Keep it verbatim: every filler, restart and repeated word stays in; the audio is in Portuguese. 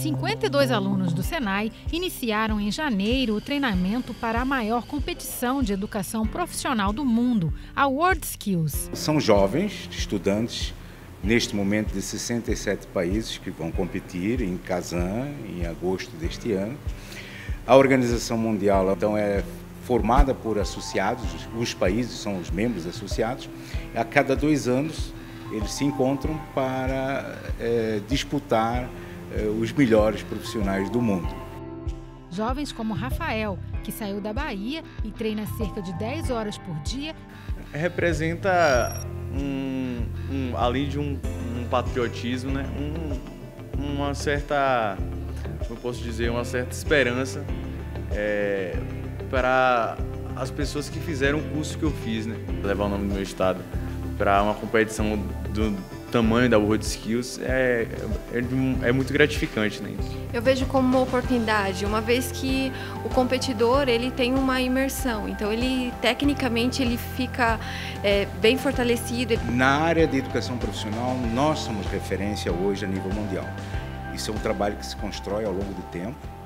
cinquenta e dois alunos do Senai iniciaram em janeiro o treinamento para a maior competição de educação profissional do mundo, a WorldSkills. São jovens, estudantes, neste momento de sessenta e sete países que vão competir em Kazan, em agosto deste ano. A Organização Mundial, então, é formada por associados, os países são os membros associados. A cada dois anos eles se encontram para é, disputar é, os melhores profissionais do mundo. Jovens como Rafael, que saiu da Bahia e treina cerca de dez horas por dia. Representa, um, um, além de um, um patriotismo, né? um, uma certa, como eu posso dizer, uma certa esperança é, para as pessoas que fizeram o curso que eu fiz, né? Levar o nome do meu estado para uma competição do tamanho da WorldSkills é, é, é muito gratificante, né? Eu vejo como uma oportunidade, uma vez que o competidor ele tem uma imersão, então ele tecnicamente ele fica é, bem fortalecido. Na área de educação profissional, nós somos referência hoje a nível mundial. Isso é um trabalho que se constrói ao longo do tempo.